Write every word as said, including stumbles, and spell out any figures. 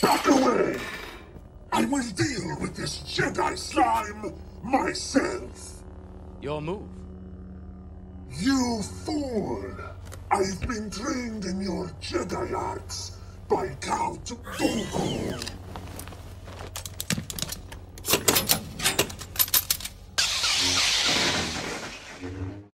Back away! I will deal with this Jedi slime myself! Your move. You fool! I've been trained in your Jedi arts by Count Dooku!